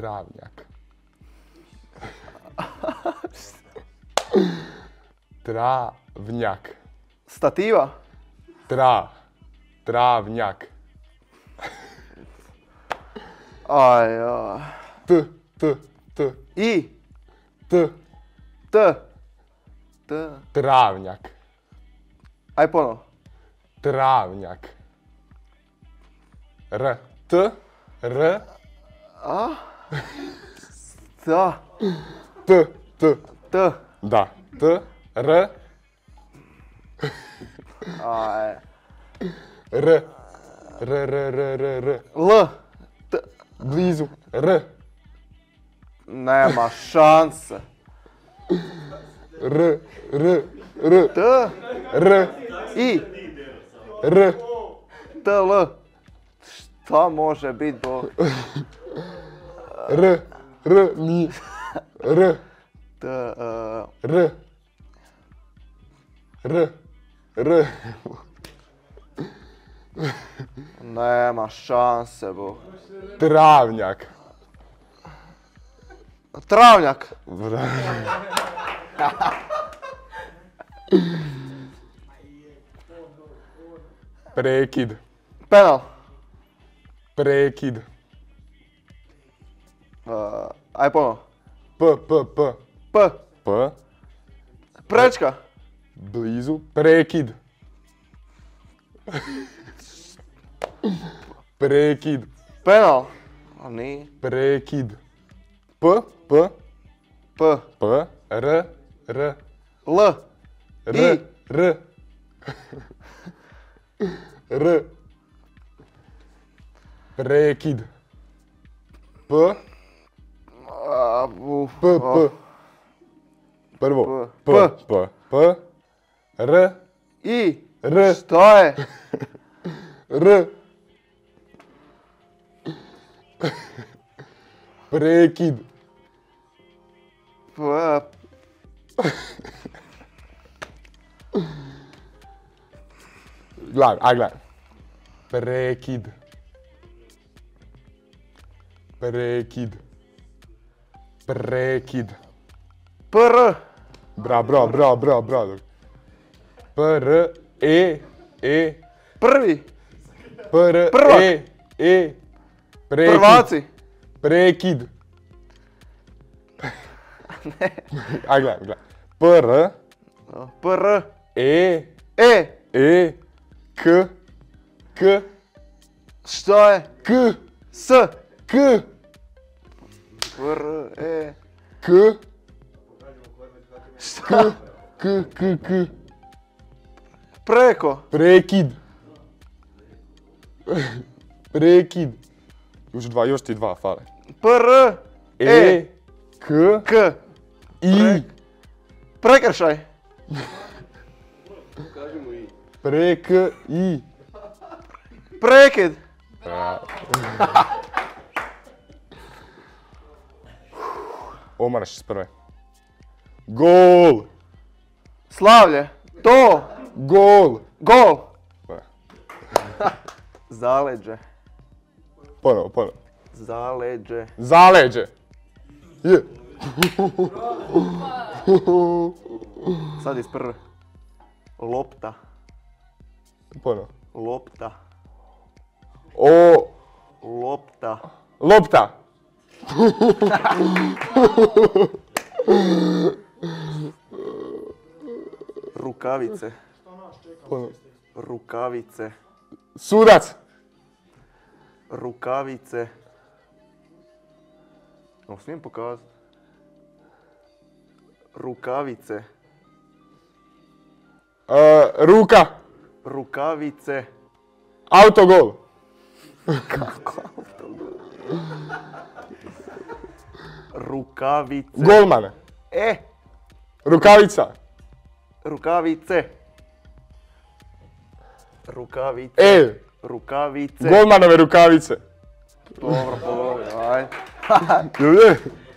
Travnjak. Travnjak. Stativa. Travnjak. Aj. T. I. T. Travnjak. Aj ponovo. Travnjak. R. A? Da. T. T. Da. T. R. Aj. R. L. Blizu. R. Nema šanse. R. T. R. I. R. T. L. Šta može biti bo? R. Ni. R. T. R. Nema šanse bo. Travnjak. Travnjak. Prekid. Penal. Prekid. Aj ponovo. P. P. Prečka. Blizu. Prekid. Prekid. Penal. A nije. Prekid. P. R. L. I. R. Prekid. P. Prvo. P. R. I. R. Šta je? R. Prekid. Gledaj. Prekid. PR. Bravo. Pr. E. Prvi. Prvak. Prekid. Prvaci. Prekid. Aj gledaj. PR. E. K. Šta je? K. S. K. PR. K. Šta? K. Preko. Prekid. Još ti dva fale. PR. K. K. I. Prekršaj. I. Prekid. Ovo moraš iz prve. Gol. Slavlje. To. Gol. Gol. Zaleđe. Ponovo. Zaleđe. Zaleđe. Je. Sad iz prve. Lopta. Ponovo. Lopta. Lopta. Rukavice. Ponovo. Rukavice. Sudac. Rukavice. Smijem pokazati. Rukavice. Ruka. Rukavice. Autogol. Kako autogol? Rukavice. Golman. Rukavica. Rukavice. Rukavice. Rukavice. Golmanove rukavice. Dobro, aj. Jel je?